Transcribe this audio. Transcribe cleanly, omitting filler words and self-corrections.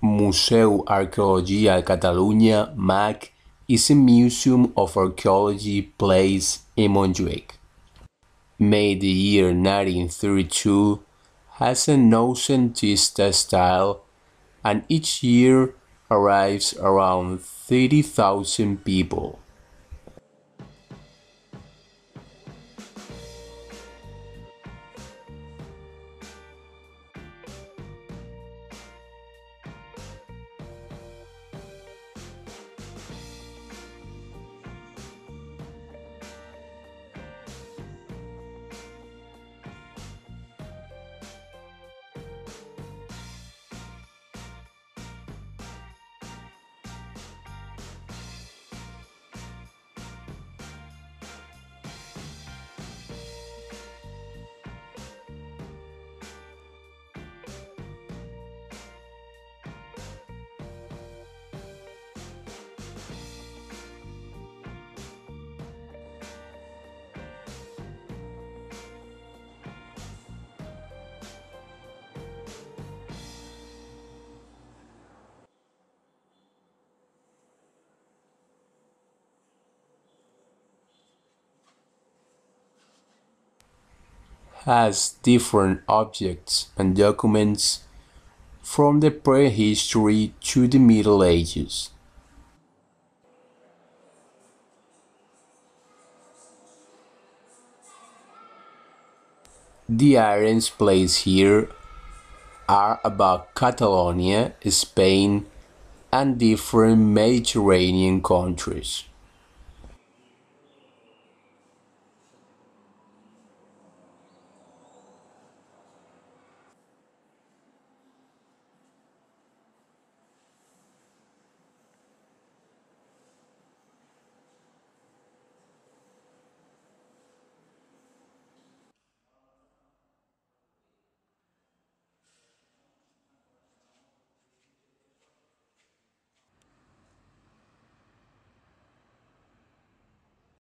Museu Arqueologia Catalunya (MAC) is a museum of archaeology placed in Montjuic. Made the year 1932, has a noucentista style, and each year arrives around 30,000 people. Has different objects and documents from the prehistory to the Middle Ages. The items placed here are about Catalonia, Spain, and different Mediterranean countries.